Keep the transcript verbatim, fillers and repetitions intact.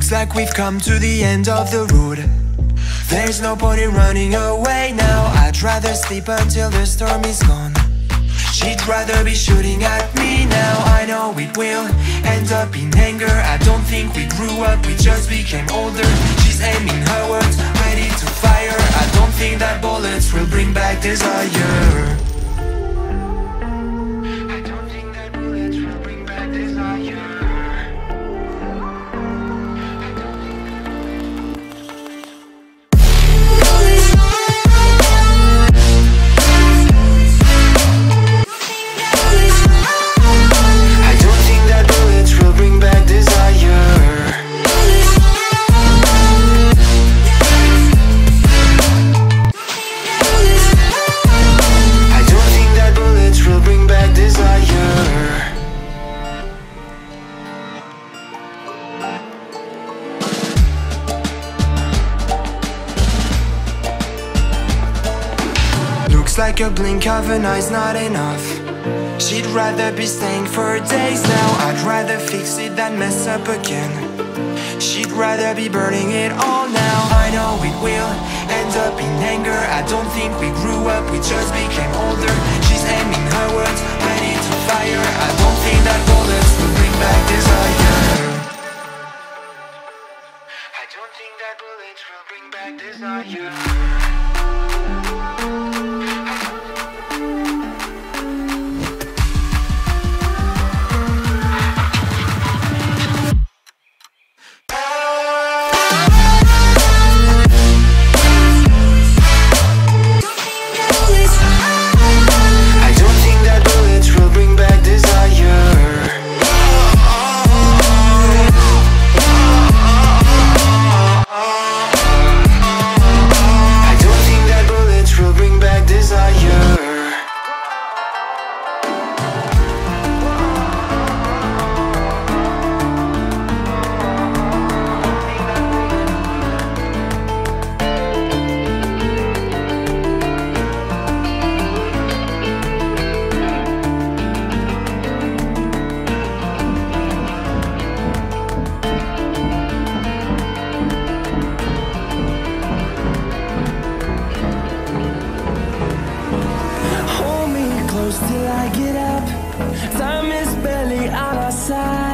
Looks like we've come to the end of the road. There's no point in running away now. I'd rather sleep until the storm is gone. She'd rather be shooting at me now. I know it will end up in anger. I don't think we grew up, we just became older. She's aiming her words, ready to fire. I don't think that bullets will bring back desire. I don't think that bullets will bring back desire. Like a blink of an eye's not enough. She'd rather be staying for days now. I'd rather fix it than mess up again. She'd rather be burning it all now. I know it will end up in anger. I don't think we grew up, we just became older. She's aiming her words, ready to fire. I don't think that bullets will bring back desire. I don't think that bullets will bring back desire. Till I get up, time is barely on our side.